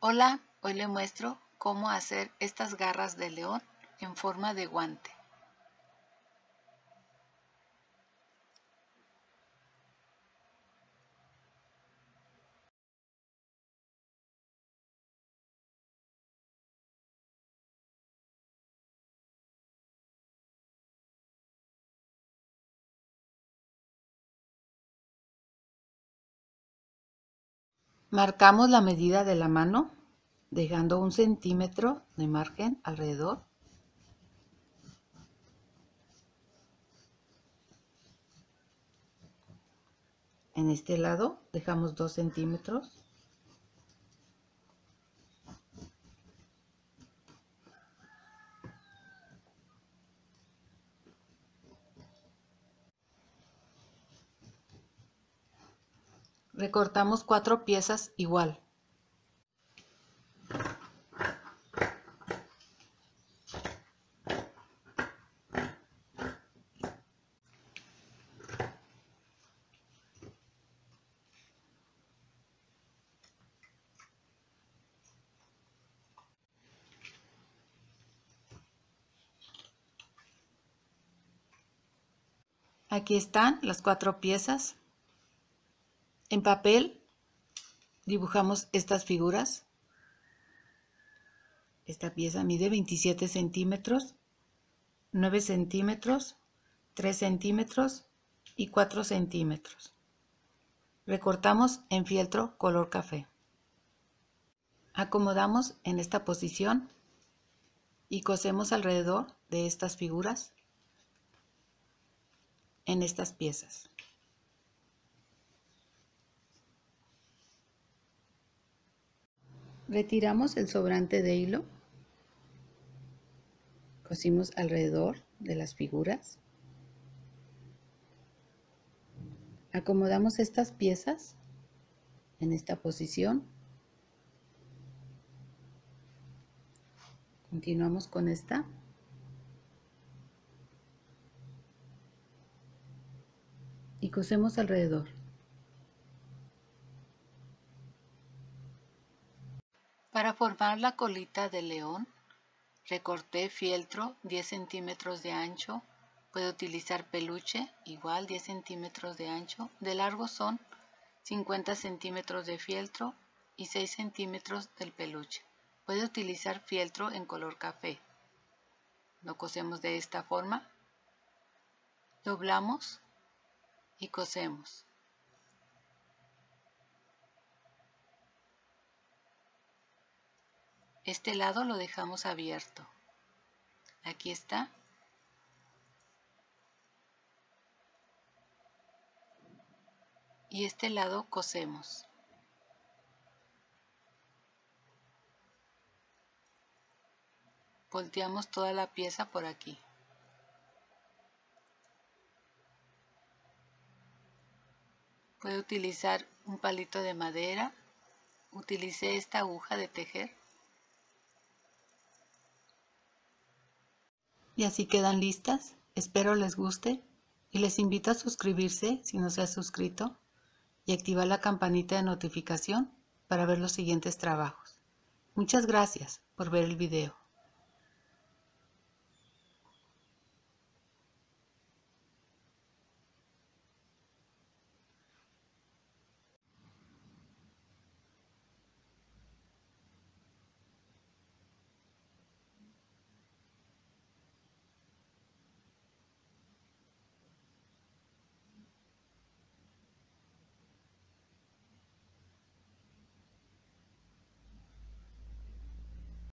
Hola, hoy le muestro cómo hacer estas garras de león en forma de guante. Marcamos la medida de la mano, dejando 1 centímetro de margen alrededor. En este lado dejamos 2 centímetros. Recortamos 4 piezas igual. Aquí están las 4 piezas. En papel dibujamos estas figuras. Esta pieza mide 27 centímetros, 9 centímetros, 3 centímetros y 4 centímetros. Recortamos en fieltro color café. Acomodamos en esta posición y cosemos alrededor de estas figuras en estas piezas. Retiramos el sobrante de hilo, cosimos alrededor de las figuras, acomodamos estas piezas en esta posición, continuamos con esta y cosemos alrededor. Para formar la colita del león, recorté fieltro 10 centímetros de ancho. Puede utilizar peluche, igual 10 centímetros de ancho. De largo son 50 centímetros de fieltro y 6 centímetros del peluche. Puede utilizar fieltro en color café. Lo cosemos de esta forma. Doblamos y cosemos. Este lado lo dejamos abierto. Aquí está. Y este lado cosemos. Volteamos toda la pieza por aquí. Puede utilizar un palito de madera. Utilicé esta aguja de tejer. Y así quedan listas. Espero les guste y les invito a suscribirse si no se ha suscrito y activar la campanita de notificación para ver los siguientes trabajos. Muchas gracias por ver el video.